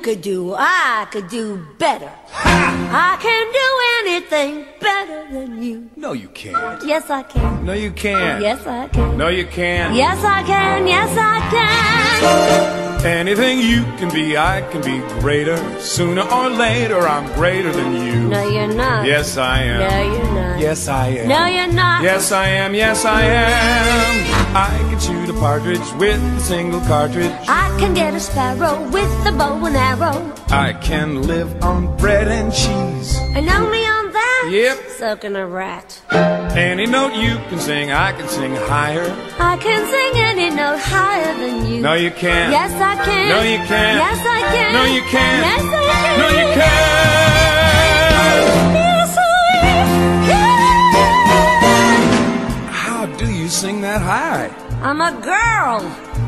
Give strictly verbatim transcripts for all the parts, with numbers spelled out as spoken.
could do, I could do better. Ha! I can do anything better than you. No, you can't. Yes, I can. No, you can't. Yes, I can. No, you can't. Yes, I can. Yes, I can. Anything you can be, I can be greater. Sooner or later, I'm greater than you. No, you're not. Yes, I am. No, you're not. Yes, I am. No, you're not. Yes, I am. Yes, I am. I can shoot a partridge with a single cartridge. I can get a sparrow with a bow and arrow. I can live on bread and cheese. And only on that? Yep. So can a rat. Any note you can sing, I can sing higher. I can sing any note higher than you. No, you can't. Yes, I can. No, you can't. Yes, I can. No, you can't. Yes, I can. No, you can't. Yes, I can. How do you sing that high? I'm a girl.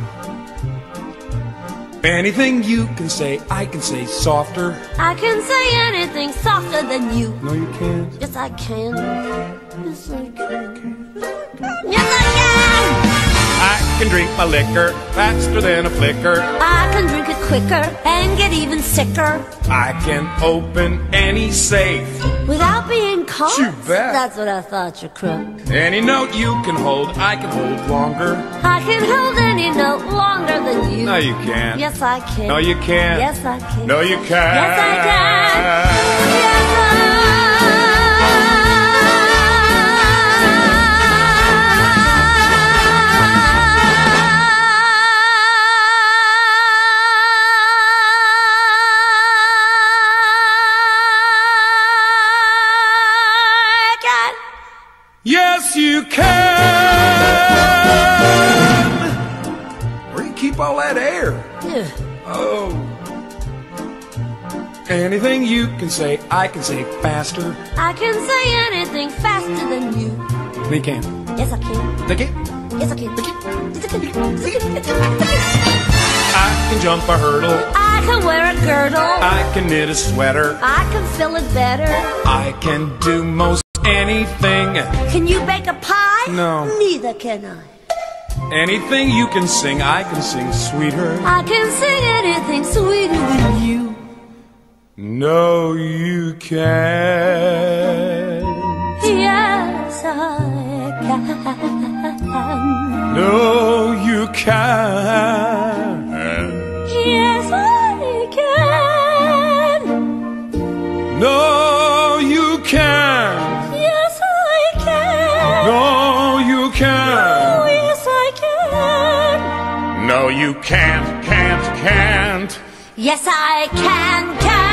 Anything you can say, I can say softer. I can say anything softer than you. No, you can't. Yes, I can. Yes, I can. Yes, I can. I can drink my liquor faster than a flicker. I can drink it quicker and get even sicker. I can open any safe Without being caught? You bet. That's what I thought, you crook. Any note you can hold, I can hold longer. I can hold any note longer than you. No, you can't. Yes, I can. No, you can't. Yes, I can. No, you can't. Yes, I can. Yes, I can. Yes, you can. Where you keep all that air? Yeah. Oh. Anything you can say, I can say faster. I can say anything faster than you. They can. Yes, I can. They can. Yes, I can. Yes, I can. I can jump a hurdle. I can wear a girdle. I can knit a sweater. I can fill it better. I can do most anything. Can you bake a pie? No. Neither can I. Anything you can sing, I can sing sweeter. I can sing anything sweeter than you. No, you can't. Yes, I can. No, you can't. Yes, I can. No, you can't. Yes, I can. No, you can't. Oh, yes, I can. No, you can't, can't, can't. Yes, I can, can.